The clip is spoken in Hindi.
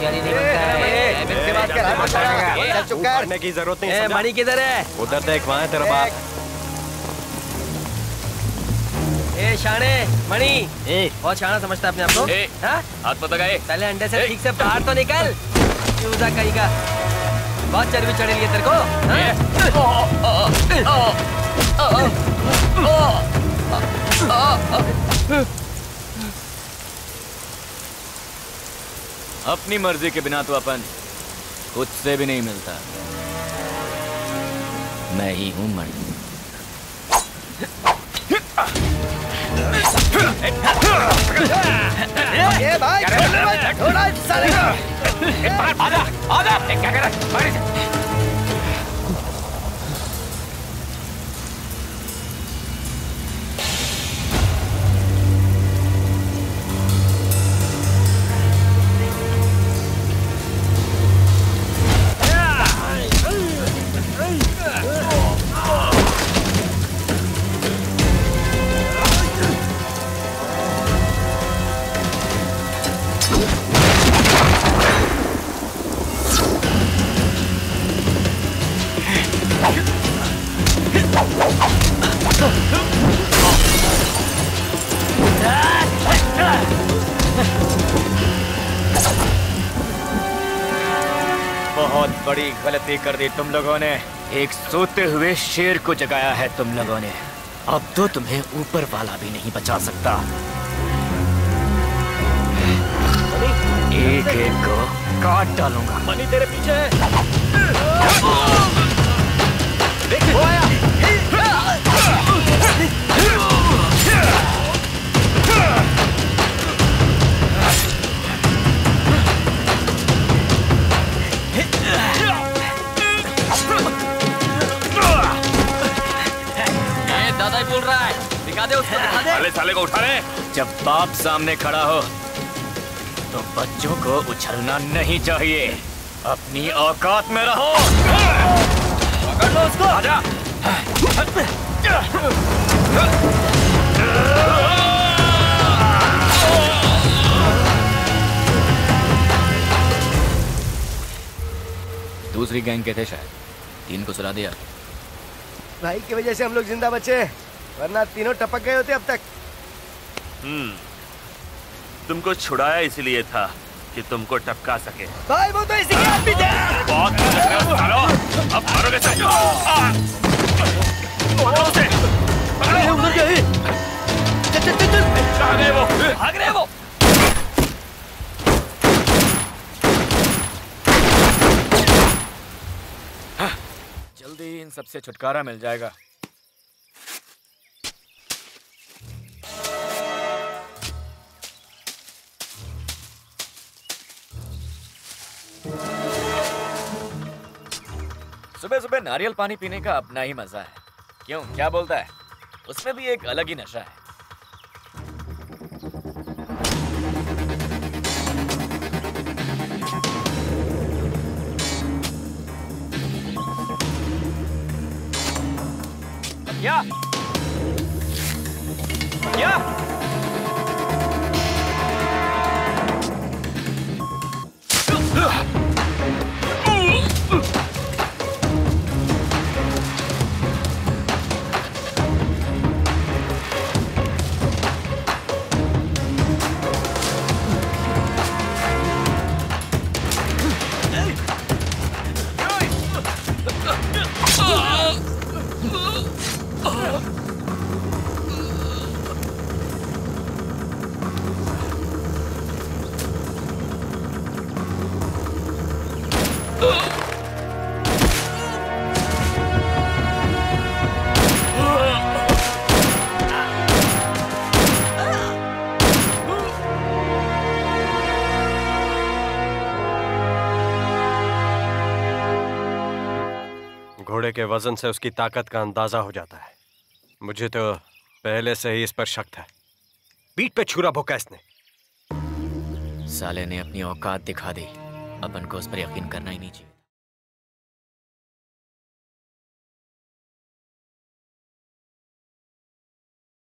होशियारी नहीं बनता है। मिलके बात कर। चुप कर। करने की जरूरत नहीं। मणि किधर है? उधर देख, वहाँ है तेरा बाप। ए शाणे, मणि बहुत शाना समझता है अपने आप को। हाथ पता गए पहले अंडे से ठीक से बाहर तो निकल। चूजा कहीं का, बहुत चर्बी चढ़ी है तेरे को। अपनी मर्जी के बिना तो अपन खुद से भी नहीं मिलता। मैं ही हूं मणि। ये भाई थोड़ा साले का। आजा क्या कर रहा है? बहुत बड़ी गलती कर दी तुम लोगों ने। एक सोते हुए शेर को जगाया है तुम लोगों ने। अब तो तुम्हें ऊपर वाला भी नहीं बचा सकता। एक एक को काट डालूंगा। मणि तेरे पीछे है। देख वो आया। दादा ही बोल रहा है, दिखा दे उसको, दिखा दे। साले को उठा ले। जब बाप सामने खड़ा हो तो बच्चों को उछलना नहीं चाहिए। अपनी औकात में रहो। पकड़ लो उसको। आजा। दूसरी गैंग के थे शायद, 3 को सुला दिया। भाई की वजह से हम लोग जिंदा बचे, वरना तीनों टपक गए होते अब तक। तुमको छुड़ाया इसलिए था कि तुमको टपका सके। भाई वो तो इसी के हाथ में थे। बहुत अब मारोगे सब। उधर गए। चल चल चल। भाग रहे वो, भाग रहे वो। जल्दी इन सबसे छुटकारा मिल जाएगा। सुबह सुबह नारियल पानी पीने का अपना ही मजा है। क्यों, क्या बोलता है? उसमें भी एक अलग ही नशा है। क्या? क्या? घोड़े के वजन से उसकी ताकत का अंदाजा हो जाता है। मुझे तो पहले से ही इस पर शक था। पीठ पे छुरा भोंका इसने। साले ने अपनी औकात दिखा दी। अपन को उस पर यकीन करना ही नहीं चाहिए।